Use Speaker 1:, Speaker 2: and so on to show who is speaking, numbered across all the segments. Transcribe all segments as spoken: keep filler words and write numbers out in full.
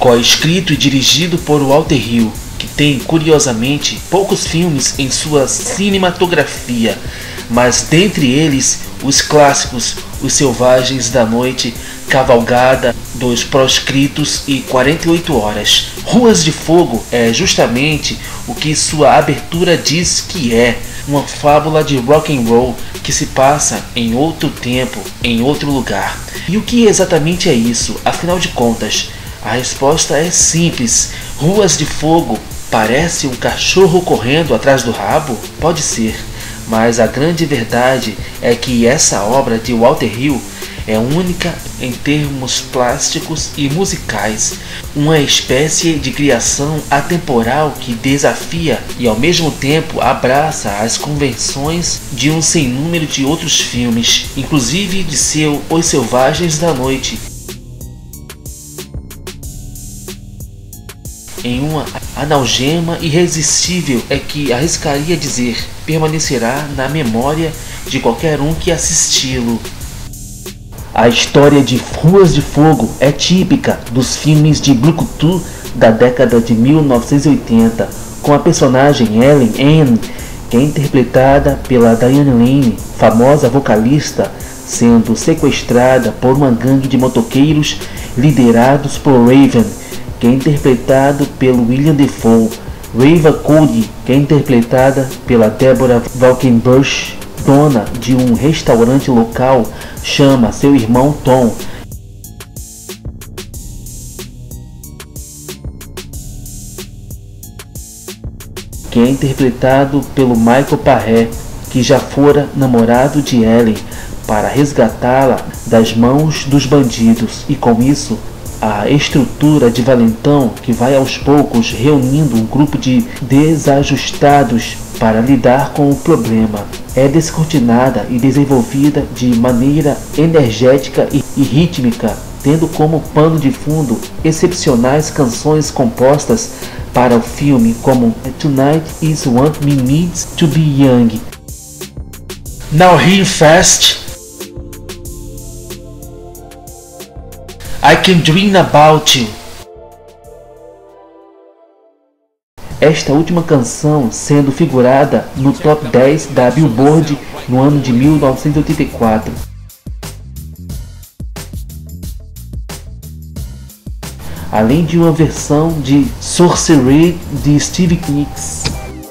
Speaker 1: co-escrito e dirigido por Walter Hill, que tem, curiosamente, poucos filmes em sua cinematografia, mas dentre eles os clássicos Os Selvagens da Noite, Cavalgada dos Proscritos e quarenta e oito horas. Ruas de Fogo é justamente o que sua abertura diz que é, uma fábula de rock and roll que se passa em outro tempo, em outro lugar. E o que exatamente é isso? Afinal de contas, a resposta é simples. Ruas de Fogo parece um cachorro correndo atrás do rabo? Pode ser, mas a grande verdade é que essa obra de Walter Hill é única em termos plásticos e musicais, uma espécie de criação atemporal que desafia e ao mesmo tempo abraça as convenções de um sem número de outros filmes, inclusive de seu Os Selvagens da Noite. Em uma analgema irresistível é que arriscaria dizer, permanecerá na memória de qualquer um que assisti-lo. A história de Ruas de Fogo é típica dos filmes de brucutu da década de mil novecentos e oitenta, com a personagem Ellen Ann, que é interpretada pela Diane Lane, famosa vocalista, sendo sequestrada por uma gangue de motoqueiros liderados por Raven, que é interpretado pelo William Dafoe. Reva Cody, que é interpretada pela Deborah Valkenbush, dona de um restaurante local, chama seu irmão Tom. Que é interpretado pelo Michael Paré, que já fora namorado de Ellen, para resgatá-la das mãos dos bandidos, e com isso a estrutura de valentão que vai aos poucos reunindo um grupo de desajustados para lidar com o problema. É descortinada e desenvolvida de maneira energética e rítmica, tendo como pano de fundo excepcionais canções compostas para o filme, como Tonight Is What Me Needs to Be Young, Now Here Fast, I Can Dream About You. Esta última canção sendo figurada no top dez da Billboard no ano de mil novecentos e oitenta e quatro. Além de uma versão de Sorcery de Stevie Nicks.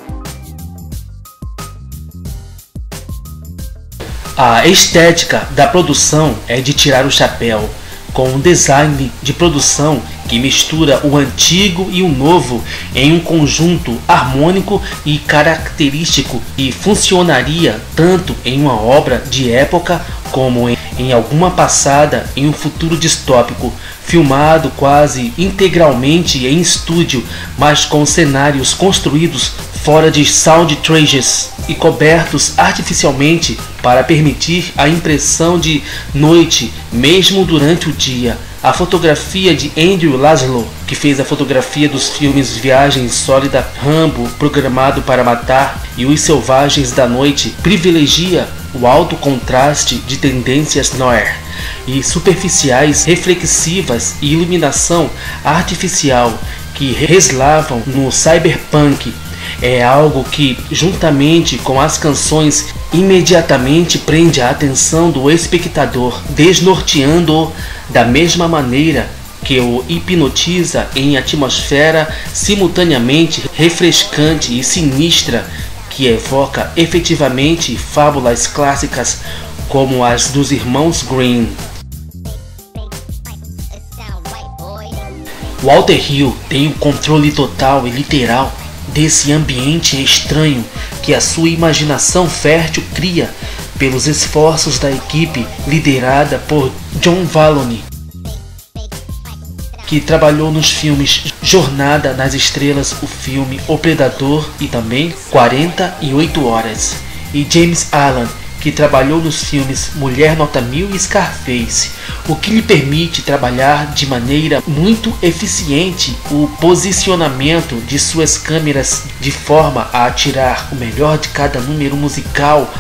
Speaker 1: A estética da produção é de tirar o chapéu, com um design de produção que mistura o antigo e o novo em um conjunto harmônico e característico, e funcionaria tanto em uma obra de época como em, em alguma passada em um futuro distópico, filmado quase integralmente em estúdio, mas com cenários construídos fora de soundtracks e cobertos artificialmente para permitir a impressão de noite mesmo durante o dia. A fotografia de Andrew Laszlo, que fez a fotografia dos filmes Viagem Sólida, Rambo, Programado para Matar e Os Selvagens da Noite, privilegia o alto contraste de tendências noir e superficiais reflexivas e iluminação artificial que reslavam no cyberpunk. É algo que, juntamente com as canções, imediatamente prende a atenção do espectador, desnorteando-o da mesma maneira que o hipnotiza em atmosfera simultaneamente refrescante e sinistra, que evoca efetivamente fábulas clássicas como as dos irmãos Grimm. Walter Hill tem o controle total e literal desse ambiente estranho que a sua imaginação fértil cria pelos esforços da equipe liderada por John Valoni, que trabalhou nos filmes Jornada nas Estrelas, o filme O Predador e também quarenta e oito horas, e James Allan, que trabalhou nos filmes Mulher Nota Mil e Scarface, o que lhe permite trabalhar de maneira muito eficiente o posicionamento de suas câmeras de forma a tirar o melhor de cada número musical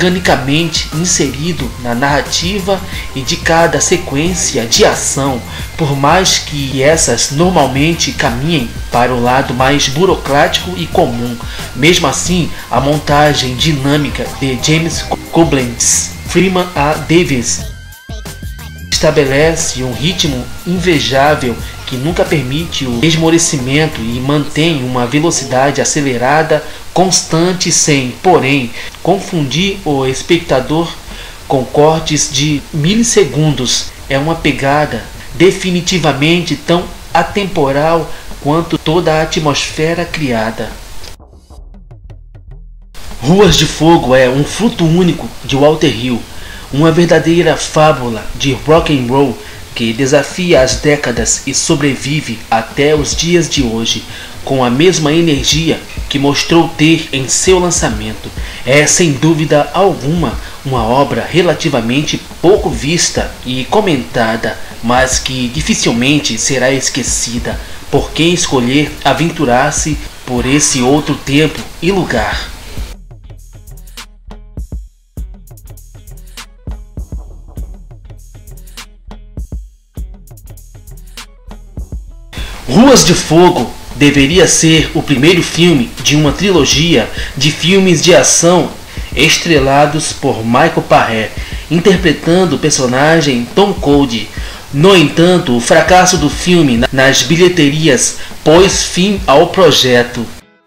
Speaker 1: organicamente inserido na narrativa e de cada sequência de ação, Por mais que essas normalmente caminhem para o lado mais burocrático e comum, mesmo assim, a montagem dinâmica de James Koblenz, Freeman A. Davis estabelece um ritmo invejável que nunca permite o esmorecimento e mantém uma velocidade acelerada constante sem, porém, confundir o espectador com cortes de milissegundos. É uma pegada definitivamente tão atemporal quanto toda a atmosfera criada. Ruas de Fogo é um fruto único de Walter Hill, uma verdadeira fábula de rock and roll que desafia as décadas e sobrevive até os dias de hoje com a mesma energia que mostrou ter em seu lançamento. É sem dúvida alguma uma obra relativamente pouco vista e comentada, mas que dificilmente será esquecida por quem escolher aventurar-se por esse outro tempo e lugar. Ruas de Fogo deveria ser o primeiro filme de uma trilogia de filmes de ação estrelados por Michael Paré, interpretando o personagem Tom Cole. No entanto, o fracasso do filme nas bilheterias pôs fim ao projeto.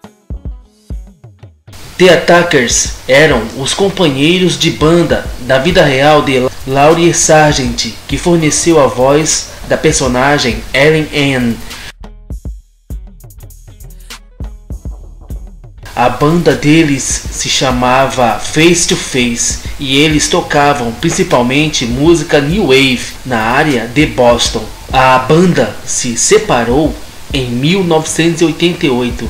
Speaker 1: The Attackers eram os companheiros de banda da vida real de Laurie Sargent, que forneceu a voz da personagem Ellen Ann. A banda deles se chamava Face to Face e eles tocavam principalmente música New Wave na área de Boston. A banda se separou em mil novecentos e oitenta e oito.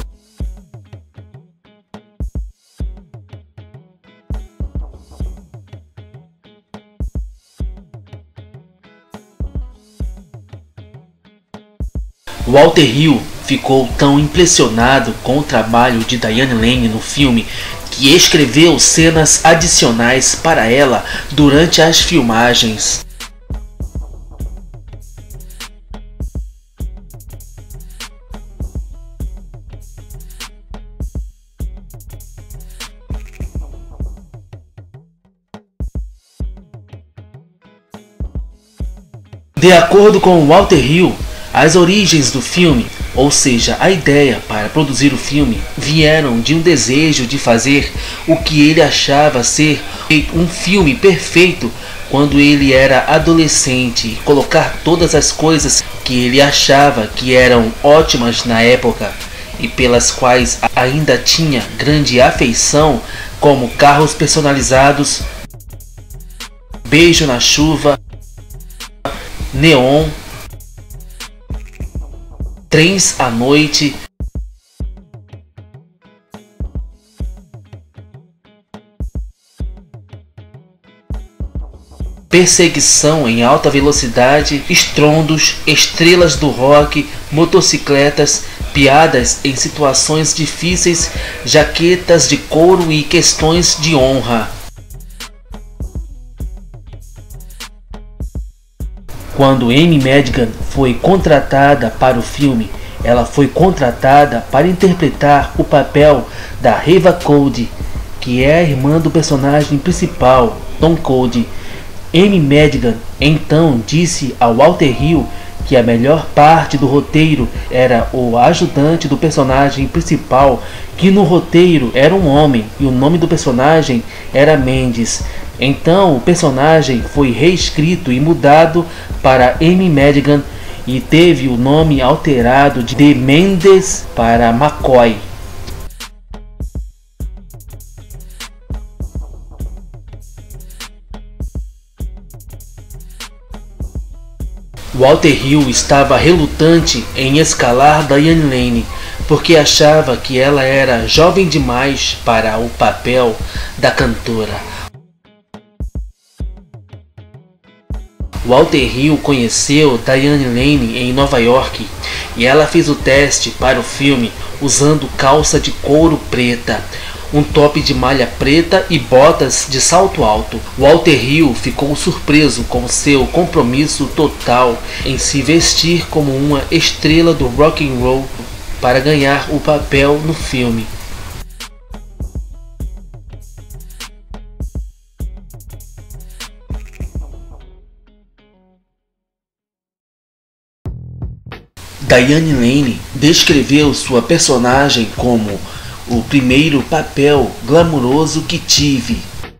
Speaker 1: Walter Hill ficou tão impressionado com o trabalho de Diane Lane no filme que escreveu cenas adicionais para ela durante as filmagens. De acordo com Walter Hill, as origens do filme, ou seja, a ideia para produzir o filme, vieram de um desejo de fazer o que ele achava ser um filme perfeito quando ele era adolescente e colocar todas as coisas que ele achava que eram ótimas na época e pelas quais ainda tinha grande afeição, como carros personalizados, beijo na chuva, neon, trens à noite, perseguição em alta velocidade, estrondos, estrelas do rock, motocicletas, piadas em situações difíceis, jaquetas de couro e questões de honra. Quando Amy Madigan foi contratada para o filme, ela foi contratada para interpretar o papel da Reva Cole, que é a irmã do personagem principal, Tom Cole. Amy Madigan então disse ao Walter Hill que a melhor parte do roteiro era o ajudante do personagem principal, que no roteiro era um homem e o nome do personagem era Mendes. Então o personagem foi reescrito e mudado para Amy Madigan e teve o nome alterado de Mendes para McCoy. Walter Hill estava relutante em escalar Diane Lane porque achava que ela era jovem demais para o papel da cantora. Walter Hill conheceu Diane Lane em Nova York e ela fez o teste para o filme usando calça de couro preta. um top de malha preta e botas de salto alto. Walter Hill ficou surpreso com seu compromisso total em se vestir como uma estrela do rock and roll para ganhar o papel no filme. Diane Lane descreveu sua personagem como o primeiro papel glamuroso que tive.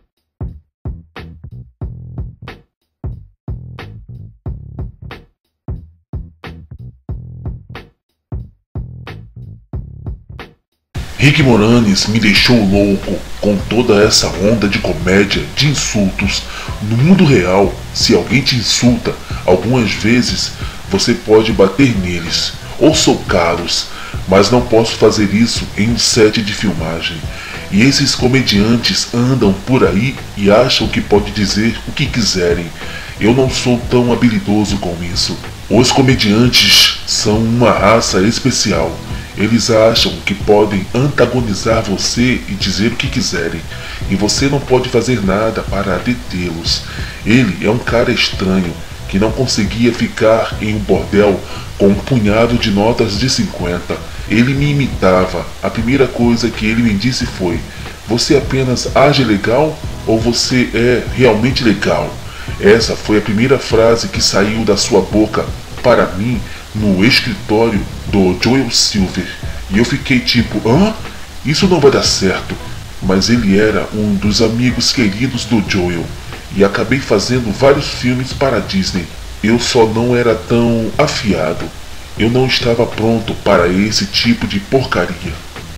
Speaker 2: Rick Moranis me deixou louco com toda essa onda de comédia, de insultos. No mundo real, se alguém te insulta, algumas vezes você pode bater neles ou socá-los, mas não posso fazer isso em um set de filmagem. E esses comediantes andam por aí e acham que pode dizer o que quiserem. Eu não sou tão habilidoso com isso. Os comediantes são uma raça especial. Eles acham que podem antagonizar você e dizer o que quiserem, e você não pode fazer nada para detê-los. Ele é um cara estranho que não conseguia ficar em um bordel com um punhado de notas de cinquenta. Ele me imitava. A primeira coisa que ele me disse foi: você apenas age legal ou você é realmente legal? Essa foi a primeira frase que saiu da sua boca para mim no escritório do Joel Silver. E eu fiquei tipo, hã? Isso não vai dar certo. Mas ele era um dos amigos queridos do Joel, e acabei fazendo vários filmes para a Disney. Eu só não era tão afiado. Eu não estava pronto para esse tipo de porcaria.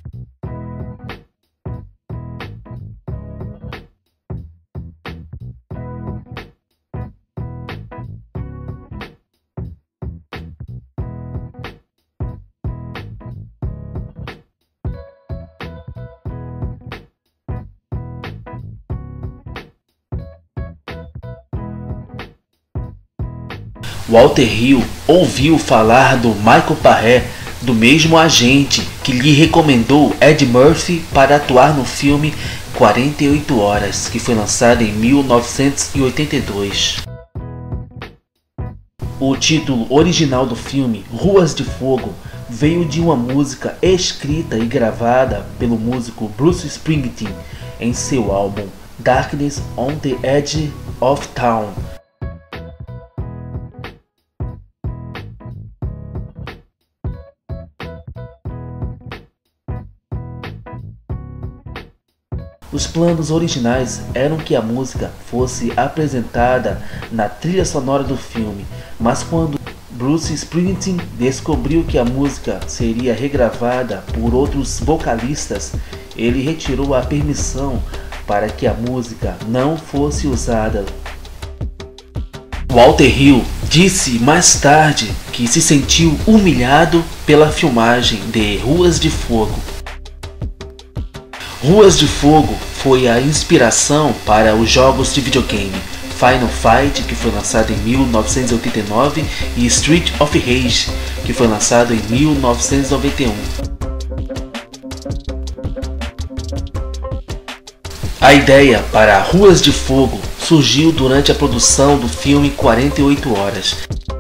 Speaker 1: Walter Hill ouviu falar do Michael Paré, do mesmo agente que lhe recomendou Ed Murphy para atuar no filme quarenta e oito horas, que foi lançado em mil novecentos e oitenta e dois. O título original do filme, Ruas de Fogo, veio de uma música escrita e gravada pelo músico Bruce Springsteen em seu álbum Darkness on the Edge of Town. Os planos originais eram que a música fosse apresentada na trilha sonora do filme, mas quando Bruce Springsteen descobriu que a música seria regravada por outros vocalistas, ele retirou a permissão para que a música não fosse usada. Walter Hill disse mais tarde que se sentiu humilhado pela filmagem de Ruas de Fogo. Ruas de Fogo foi a inspiração para os jogos de videogame Final Fight, que foi lançado em mil novecentos e oitenta e nove, e Street of Rage, que foi lançado em mil novecentos e noventa e um. A ideia para Ruas de Fogo surgiu durante a produção do filme quarenta e oito horas.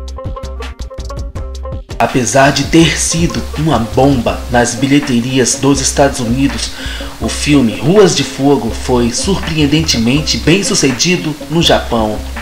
Speaker 1: Apesar de ter sido uma bomba nas bilheterias dos Estados Unidos, o filme Ruas de Fogo foi surpreendentemente bem sucedido no Japão.